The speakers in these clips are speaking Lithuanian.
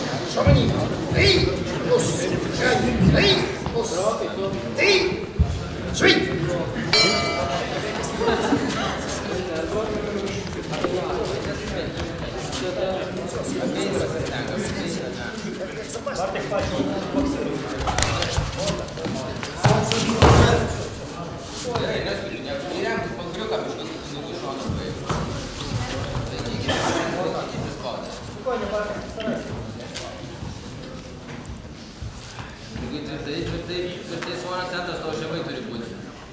Шамані. Три. Ус. Три. Ус. Три. Швидь. Tvirtai svorio centras tavo žemai turi būti.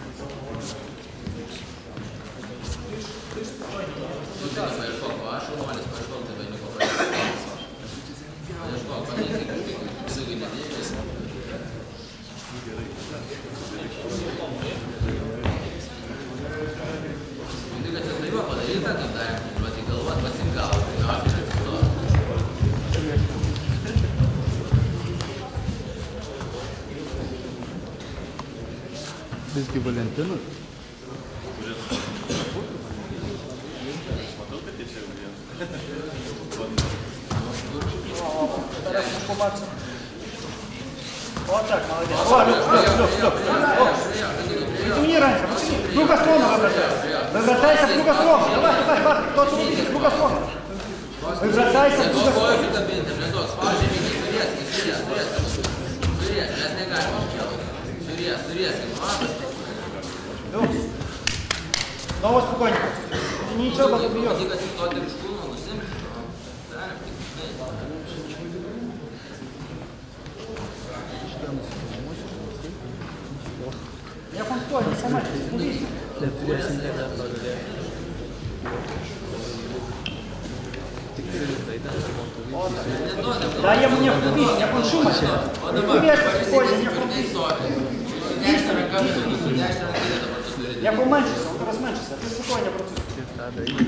Tu tik paieškok, o aš šaunuolis paieškok, tai vainiko paieškok. Paieškok, paneisi kažkaip visai nedėkis. Tik atsistavimą padarytą, kaip darėm, duoti galvot, pasimgalvot. Visgi Valentinas. Вот так, молодец. Притяни раньше. Круга слона возвращайся. Возвращайся в круга слона. Давай, Барт, кто-то увидит. Круга слона. Возвращайся в круга слона. Снова спокойненько. Ничего, потом бьет. Я вам стой, не сломайтесь, да, я мне вкупись, я вон шума. Привет, спокойно, мне вкупись. Я поменшився, он розменшився, ти спокійно працюй.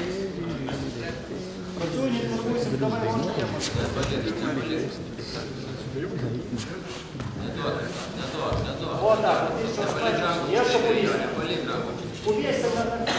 Працюй, не турбуйся, давай вон тему. Вот так, я что убейся. Убейся,